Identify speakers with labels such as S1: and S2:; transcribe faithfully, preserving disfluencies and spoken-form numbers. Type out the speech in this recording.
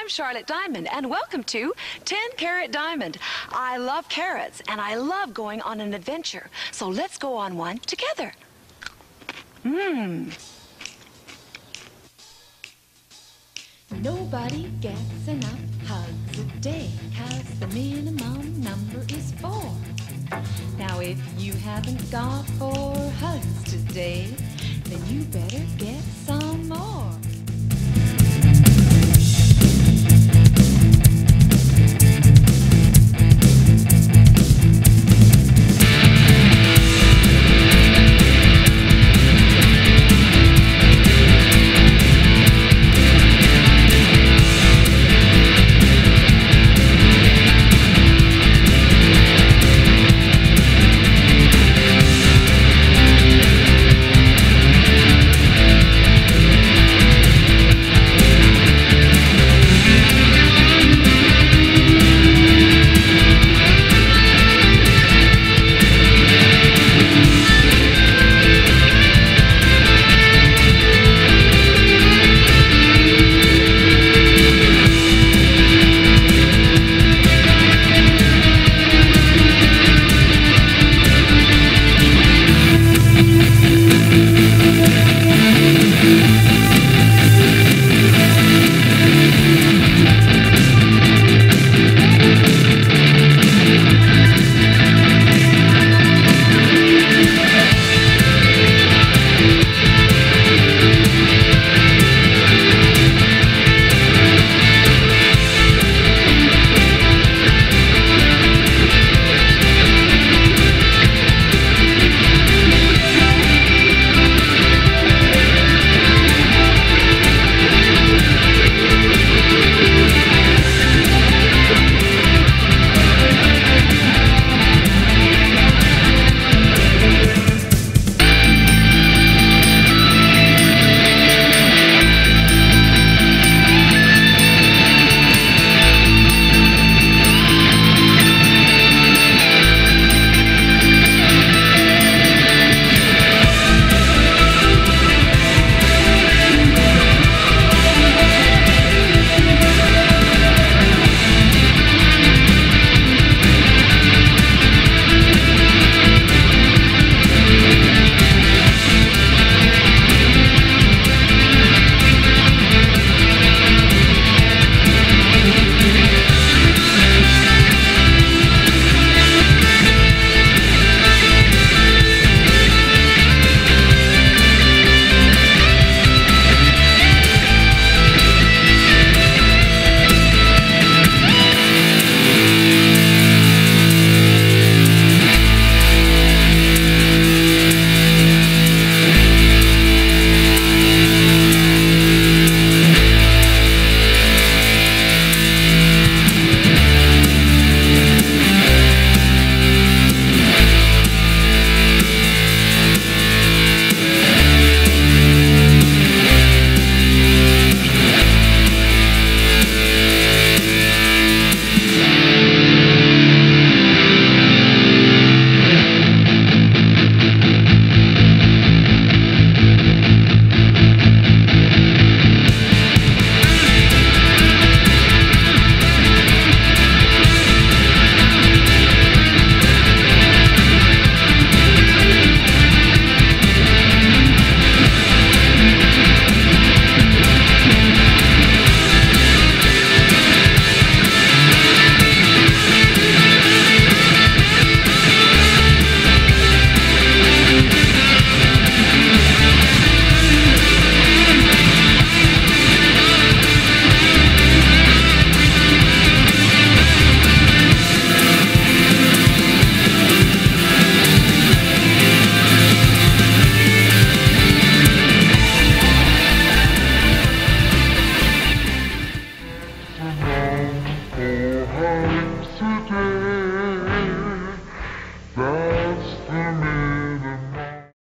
S1: I'm Charlotte Diamond, and welcome to ten Carat Diamond. I love carrots, and I love going on an adventure. So let's go on one together. Mmm.
S2: Nobody gets enough hugs a day, 'cause the minimum number is four. Now if you haven't got four hugs today, then you better get some more.